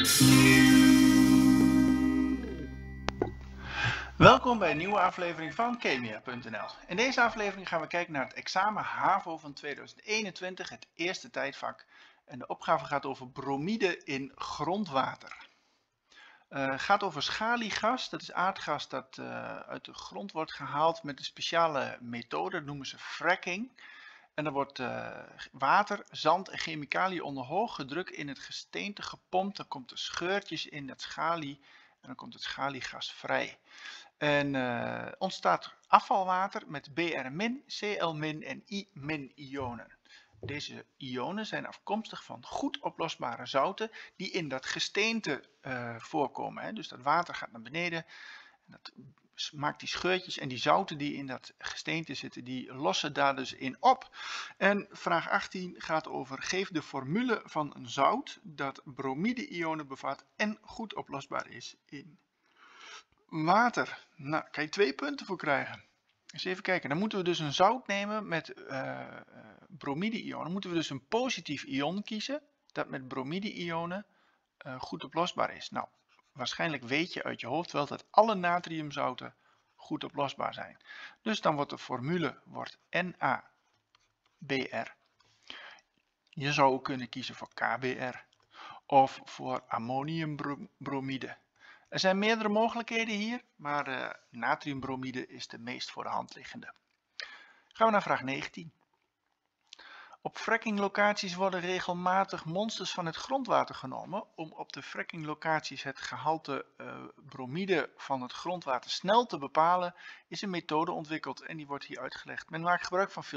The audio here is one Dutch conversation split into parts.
Welkom bij een nieuwe aflevering van Chemia.nl. In deze aflevering gaan we kijken naar het examen HAVO van 2021, het eerste tijdvak. En de opgave gaat over bromide in grondwater. Het gaat over schaliegas, dat is aardgas dat uit de grond wordt gehaald met een speciale methode, dat noemen ze fracking. En dan wordt water, zand en chemicaliën onder hoge druk in het gesteente gepompt. Dan komt er scheurtjes in dat schalie en dan komt het schaliegas vrij. En ontstaat afvalwater met Br-, Cl- en I- ionen. Deze ionen zijn afkomstig van goed oplosbare zouten die in dat gesteente voorkomen. Hè. Dus dat water gaat naar beneden, en dat maakt die scheurtjes en die zouten die in dat gesteente zitten, die lossen daar dus in op. En vraag 18 gaat over: geef de formule van een zout dat bromide-ionen bevat en goed oplosbaar is in water. Nou, kan je 2 punten voor krijgen. Eens even kijken. Dan moeten we dus een zout nemen met bromide-ionen. Dan moeten we dus een positief ion kiezen dat met bromide-ionen goed oplosbaar is. Nou, waarschijnlijk weet je uit je hoofd wel dat alle natriumzouten goed oplosbaar zijn. Dus dan wordt de formule NaBr. Je zou ook kunnen kiezen voor KBr of voor ammoniumbromide. Er zijn meerdere mogelijkheden hier, maar natriumbromide is de meest voor de hand liggende. Gaan we naar vraag 19. Op frackinglocaties worden regelmatig monsters van het grondwater genomen. Om op de frackinglocaties het gehalte bromide van het grondwater snel te bepalen, is een methode ontwikkeld en die wordt hier uitgelegd. Men maakt gebruik van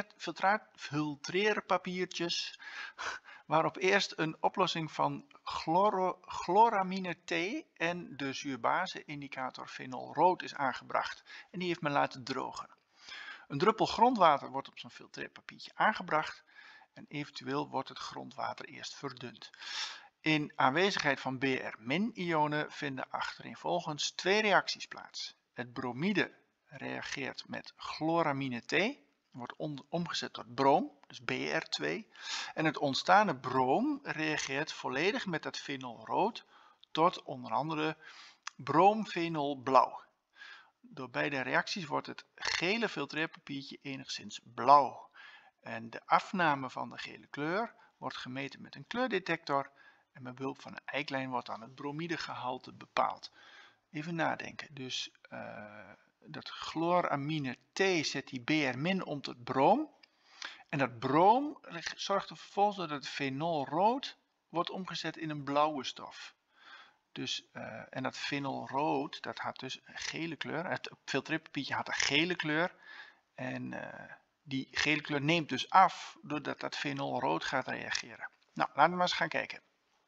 filtreerpapiertjes, waarop eerst een oplossing van chloramine T en de zuurbase-indicator fenolrood is aangebracht. En die heeft men laten drogen. Een druppel grondwater wordt op zo'n filtreerpapiertje aangebracht en eventueel wordt het grondwater eerst verdund. In aanwezigheid van Br-ionen vinden achtereenvolgens 2 reacties plaats. Het bromide reageert met chloramine T, wordt omgezet tot broom, dus Br2. En het ontstane broom reageert volledig met dat fenolrood tot onder andere broomfenolblauw. Door beide reacties wordt het gele filtreerpapiertje enigszins blauw. En de afname van de gele kleur wordt gemeten met een kleurdetector en met behulp van een eiklijn wordt dan het bromidegehalte bepaald. Even nadenken, dus dat chloramine T zet die Br- om tot broom. En dat broom zorgt er vervolgens dat het fenolrood wordt omgezet in een blauwe stof. Dus, en dat fenolrood, dat had dus een gele kleur. Het filtreerpapiertje had een gele kleur. En die gele kleur neemt dus af doordat dat fenolrood gaat reageren. Nou, laten we maar eens gaan kijken.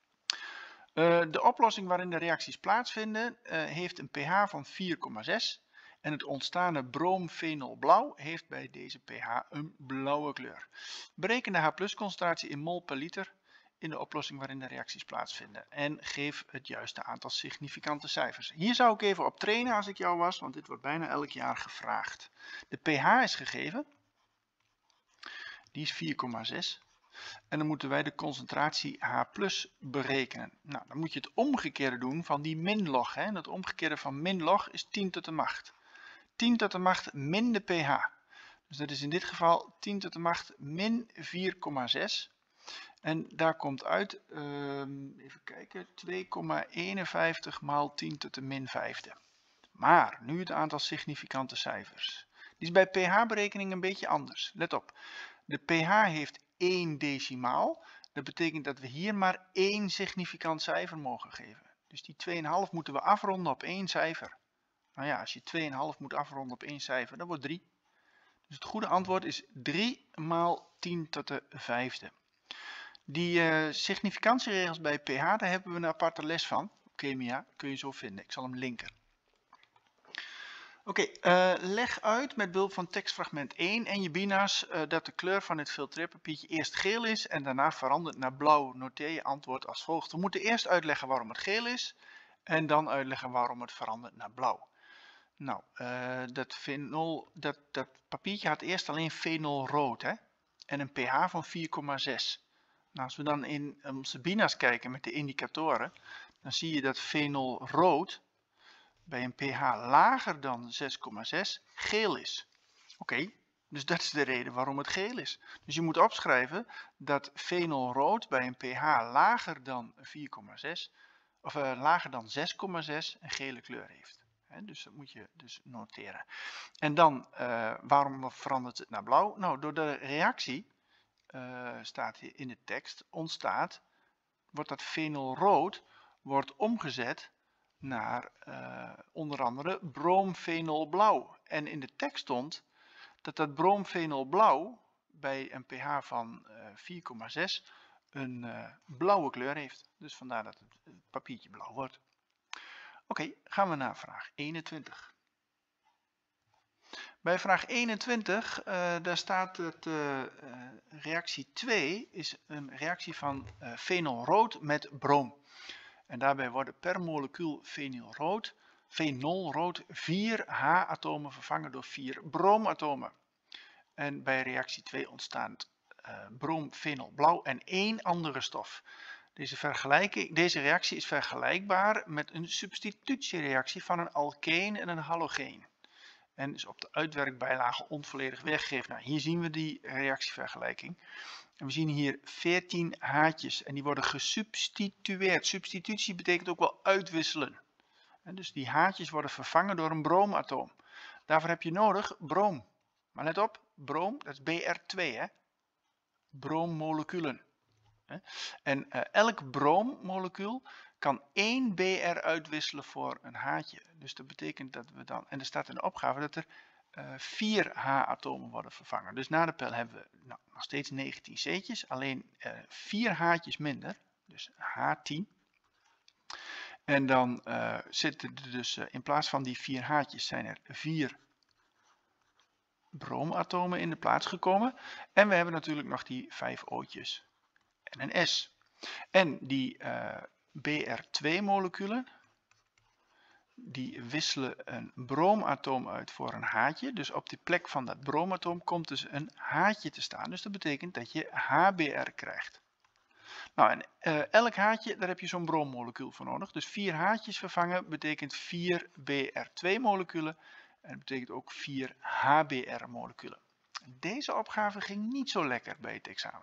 De oplossing waarin de reacties plaatsvinden heeft een pH van 4,6. En het ontstane broomfenolblauw heeft bij deze pH een blauwe kleur. Bereken de H+ concentratie in mol per liter in de oplossing waarin de reacties plaatsvinden. En geef het juiste aantal significante cijfers. Hier zou ik even op trainen als ik jou was, want dit wordt bijna elk jaar gevraagd. De pH is gegeven. Die is 4,6. En dan moeten wij de concentratie H+ berekenen. Nou, dan moet je het omgekeerde doen van die minlog. En het omgekeerde van minlog is 10 tot de macht. 10 tot de macht min de pH. Dus dat is in dit geval 10 tot de macht min 4,6. En daar komt uit, even kijken, 2,51 maal 10 tot de min vijfde. Maar nu het aantal significante cijfers. Die is bij pH-berekening een beetje anders. Let op, de pH heeft 1 decimaal. Dat betekent dat we hier maar 1 significant cijfer mogen geven. Dus die 2,5 moeten we afronden op 1 cijfer. Nou ja, als je 2,5 moet afronden op 1 cijfer, dan wordt 3. Dus het goede antwoord is 3 maal 10 tot de vijfde. Die significantieregels bij pH, daar hebben we een aparte les van. Op chemia kun je zo vinden. Ik zal hem linken. Oké, leg uit met behulp van tekstfragment 1 en je bina's dat de kleur van het filtreerpapiertje eerst geel is en daarna verandert naar blauw. Noteer je antwoord als volgt. We moeten eerst uitleggen waarom het geel is en dan uitleggen waarom het verandert naar blauw. Nou, dat papiertje had eerst alleen fenolrood, hè? En een pH van 4,6. Nou, als we dan in onze bina's kijken met de indicatoren, dan zie je dat fenolrood bij een pH lager dan 6,6 geel is. Oké, dus dat is de reden waarom het geel is. Dus je moet opschrijven dat fenolrood bij een pH lager dan 4,6 of lager dan 6,6 een gele kleur heeft. Dus dat moet je dus noteren. En dan, waarom verandert het naar blauw? Nou, door de reactie, staat hier in de tekst, wordt dat fenolrood wordt omgezet naar onder andere broomfenolblauw. En in de tekst stond dat broomfenolblauw bij een pH van 4,6 een blauwe kleur heeft. Dus vandaar dat het papiertje blauw wordt. Oké, gaan we naar vraag 21. Bij vraag 21, daar staat dat reactie 2 is een reactie van fenolrood met broom. En daarbij worden per molecuul fenolrood 4 H-atomen vervangen door 4 broomatomen. En bij reactie 2 ontstaat broomfenolblauw en 1 andere stof. Deze reactie is vergelijkbaar met een substitutiereactie van een alkeen en een halogeen. En is op de uitwerkbijlage onvolledig weggegeven. Nou, hier zien we die reactievergelijking. En we zien hier 14 haartjes en die worden gesubstitueerd. Substitutie betekent ook wel uitwisselen. En dus die haartjes worden vervangen door een broomatoom. Daarvoor heb je nodig broom. Maar let op, broom, dat is Br2, hè? Broommoleculen. En elk broommolecuul kan 1 Br uitwisselen voor een haartje. Dus dat betekent dat we dan, en er staat in de opgave dat er 4 H-atomen worden vervangen. Dus na de pijl hebben we nog steeds 19 C'tjes, alleen 4 H'tjes minder, dus H10. En dan zitten er dus in plaats van die 4 H'tjes zijn er 4 broomatomen in de plaats gekomen. En we hebben natuurlijk nog die 5 O'tjes en een S. En die Br2-moleculen, die wisselen een broomatoom uit voor een haartje. Dus op die plek van dat broomatoom komt dus een haartje te staan. Dus dat betekent dat je HBr krijgt. Nou, en elk haartje, daar heb je zo'n broommolecuul voor nodig. Dus 4 haartjes vervangen betekent 4 Br2-moleculen. En dat betekent ook 4 HBr-moleculen. Deze opgave ging niet zo lekker bij het examen.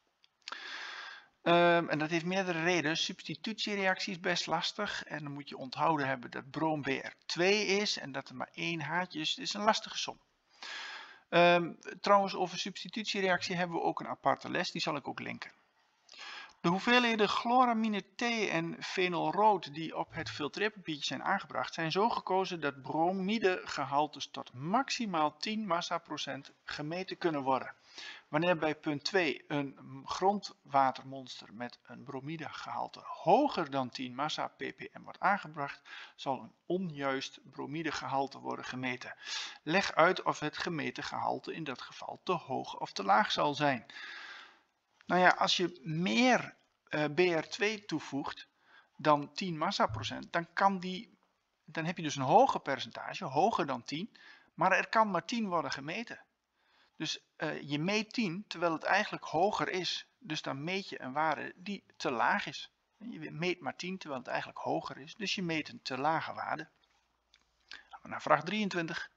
En dat heeft meerdere redenen. Substitutiereactie is best lastig. En dan moet je onthouden hebben dat broom Br2 is. En dat er maar 1 haartje is. Het is een lastige som. Trouwens, over substitutiereactie hebben we ook een aparte les. Die zal ik ook linken. De hoeveelheden chloramine T en fenolrood die op het filtreerpapiertje zijn aangebracht zijn zo gekozen dat bromidegehaltes tot maximaal 10 massaprocent gemeten kunnen worden. Wanneer bij punt 2 een grondwatermonster met een bromidegehalte hoger dan 10 massa ppm wordt aangebracht, zal een onjuist bromidegehalte worden gemeten. Leg uit of het gemeten gehalte in dat geval te hoog of te laag zal zijn. Nou ja, als je meer Br2 toevoegt dan 10 massaprocent, dan heb je dus een hoger percentage, hoger dan 10, maar er kan maar 10 worden gemeten. Dus je meet 10 terwijl het eigenlijk hoger is. Dus dan meet je een waarde die te laag is. Je meet maar 10 terwijl het eigenlijk hoger is. Dus je meet een te lage waarde. Gaan we naar vraag 23.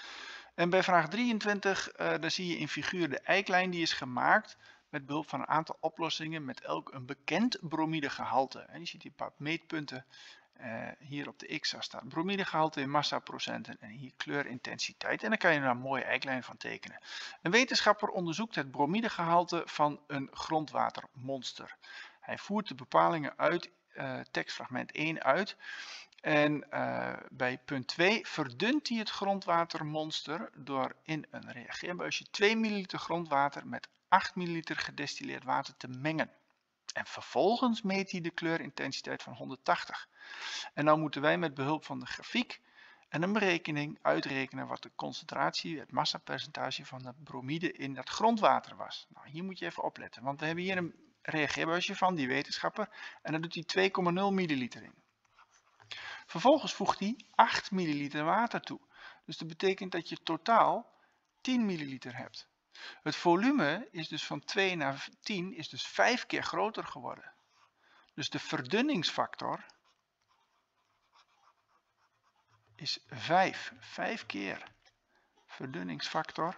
En bij vraag 23 daar zie je in figuur de eiklijn die is gemaakt met behulp van een aantal oplossingen met elk een bekend bromidegehalte. En je ziet hier een paar meetpunten. Hier op de x-as staat bromidegehalte in massaprocenten en hier kleurintensiteit. En dan kan je er een mooie eiklijn van tekenen. Een wetenschapper onderzoekt het bromidegehalte van een grondwatermonster. Hij voert de bepalingen uit tekstfragment 1 uit. En bij punt 2 verdunt hij het grondwatermonster door in een reageerbuisje 2 ml grondwater met 8 ml gedestilleerd water te mengen. En vervolgens meet hij de kleurintensiteit van 180. En nou moeten wij met behulp van de grafiek en een berekening uitrekenen wat de concentratie, het massapercentage van de bromide in dat grondwater was. Nou, hier moet je even opletten, want we hebben hier een reageerbuisje van die wetenschapper en daar doet hij 2,0 milliliter in. Vervolgens voegt hij 8 milliliter water toe. Dus dat betekent dat je totaal 10 milliliter hebt. Het volume is dus van 2 naar 10 is dus 5 keer groter geworden. Dus de verdunningsfactor is 5. 5 keer. Verdunningsfactor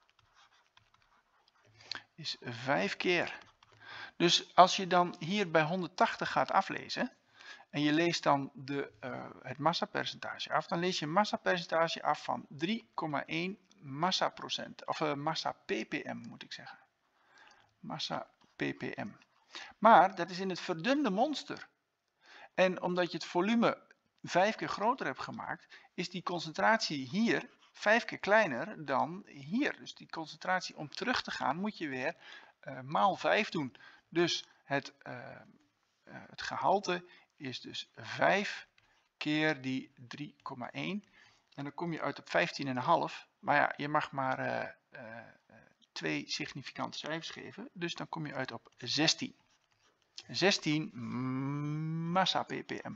is 5 keer. Dus als je dan hier bij 180 gaat aflezen en je leest dan het massapercentage af, dan lees je een massapercentage af van 3,1 massaprocent. Of massa ppm moet ik zeggen. Massa ppm. Maar dat is in het verdunde monster. En omdat je het volume 5 keer groter hebt gemaakt, is die concentratie hier 5 keer kleiner dan hier. Dus die concentratie om terug te gaan moet je weer maal 5 doen. Dus het gehalte is dus 5 keer die 3,1. En dan kom je uit op 15,5. Maar ja, je mag maar 2 significante cijfers geven. Dus dan kom je uit op 16. 16 massa ppm.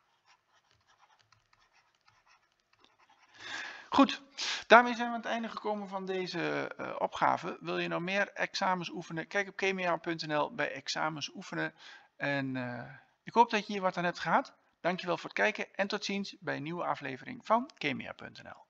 Goed, daarmee zijn we aan het einde gekomen van deze opgave. Wil je nou meer examens oefenen? Kijk op chemia.nl bij examens oefenen. En ik hoop dat je hier wat aan hebt gehad. Dankjewel voor het kijken en tot ziens bij een nieuwe aflevering van chemia.nl.